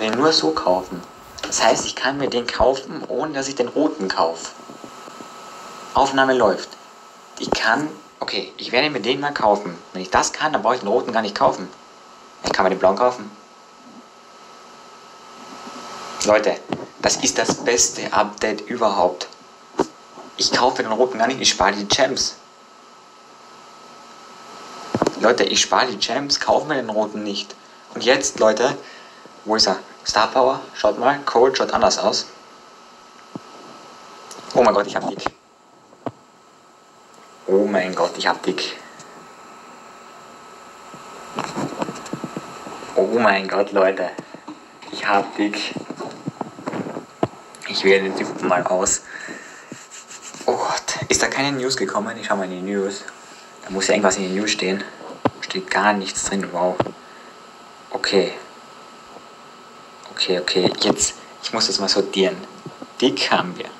den nur so kaufen. Das heißt, ich kann mir den kaufen, ohne dass ich den roten kaufe. Aufnahme läuft. Okay, ich werde mir den mal kaufen. Wenn ich das kann, dann brauche ich den roten gar nicht kaufen. Ich kann mir den blauen kaufen. Leute, das ist das beste Update überhaupt. Ich kaufe den roten gar nicht, ich spare die Gems. Leute, ich spare die Gems, kaufe mir den roten nicht. Und jetzt, Leute, wo ist er? Star Power, schaut mal, Cold schaut anders aus. Oh mein Gott, ich hab dick. Oh mein Gott, ich hab dick. Oh mein Gott, Leute. Ich hab dick. Ich wähle den Typen mal aus. Oh Gott, ist da keine News gekommen? Ich schau mal in die News. Da muss ja irgendwas in den News stehen. Steht gar nichts drin, wow. Okay. Okay, jetzt, ich muss das mal sortieren. Dick haben wir.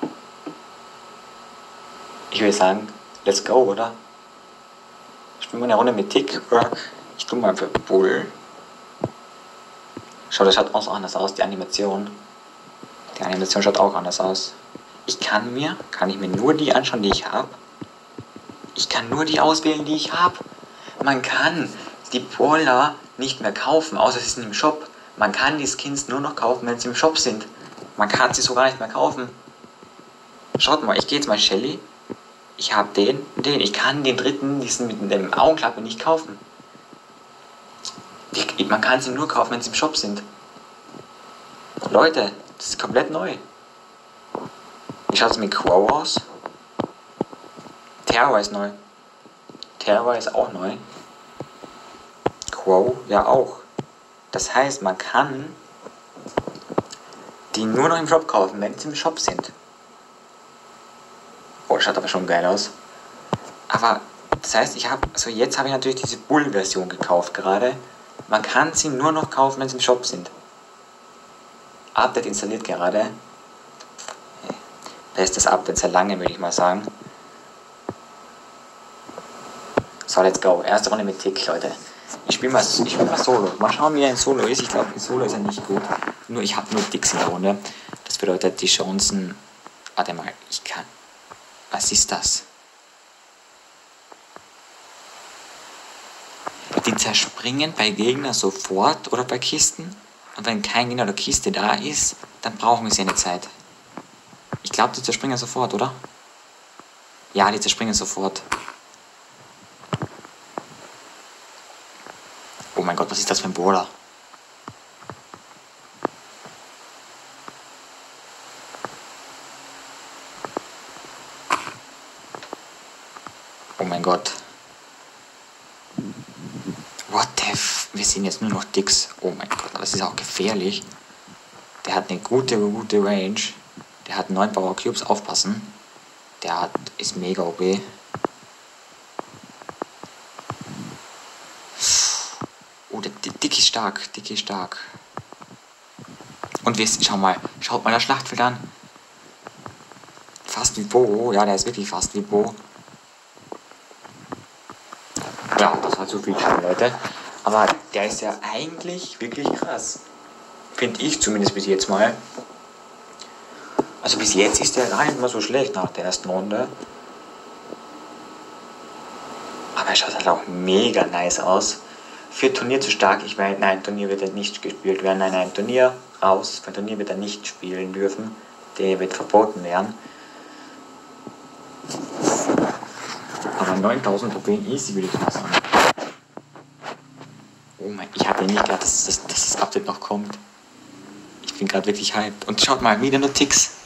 Ich würde sagen, let's go, oder? Spielen wir eine Runde mit Tick, oder? Ich tue mal für Bull. Schau, das schaut auch anders aus, die Animation. Die Animation schaut auch anders aus. Kann ich mir nur die anschauen, die ich habe? Ich kann nur die auswählen, die ich habe. Man kann die Brawler nicht mehr kaufen, außer sie sind im Shop. Man kann die Skins nur noch kaufen, wenn sie im Shop sind. Man kann sie sogar nicht mehr kaufen. Schaut mal, ich gehe jetzt mal Shelly. Ich habe den. Ich kann den dritten, diesen mit dem Augenklappe nicht kaufen. Man kann sie nur kaufen, wenn sie im Shop sind. Leute, das ist komplett neu. Wie schaut es mit Crow aus? Terror ist neu. Terror ist auch neu. Crow ja auch. Das heißt, man kann die nur noch im Shop kaufen, wenn sie im Shop sind. Oh, das schaut aber schon geil aus. Aber das heißt, jetzt habe ich natürlich diese Bull-Version gekauft gerade. Man kann sie nur noch kaufen, wenn sie im Shop sind. Update installiert gerade. Bestes Update seit lange, würde ich mal sagen. So, let's go. Erste Runde mit Tick, Leute. Ich spiel mal Solo. Mal schauen, wie er in Solo ist. Ich glaube, in Solo ist er nicht gut. Nur ich habe nur Ticks in der Runde. Das bedeutet, die Chancen... Warte mal, Was ist das? Die zerspringen bei Gegnern sofort oder bei Kisten. Und wenn kein Gegner oder Kiste da ist, dann brauchen sie eine Zeit. Ich glaube, die zerspringen sofort, oder? Ja, die zerspringen sofort. Oh mein Gott, was ist das für ein Brawler? Oh mein Gott. What the f... Wir sehen jetzt nur noch Dicks. Oh mein Gott, aber das ist auch gefährlich. Der hat eine gute Range. Der hat 9 Power Cubes, aufpassen. Ist mega OP. Oh, der Dick ist stark. Und schaut mal das Schlachtfeld an. Fast wie Bo. Ja, der ist wirklich fast wie Bo. Ja, das war zu viel schon, Leute. Aber der ist ja eigentlich wirklich krass. Finde ich zumindest bis jetzt mal. Also bis jetzt ist der gar nicht mal so schlecht nach der ersten Runde. Aber er schaut halt auch mega nice aus. Für Turnier zu stark. Ich meine, nein, Turnier wird er nicht gespielt werden. Nein, Turnier raus. Für Turnier wird er nicht spielen dürfen. Der wird verboten werden. Aber 9000 Trophäen easy, würde ich mal sagen. Oh mein, ich hatte nicht gedacht, dass das Update noch kommt. Ich bin gerade wirklich hyped. Und schaut mal, wieder nur Ticks.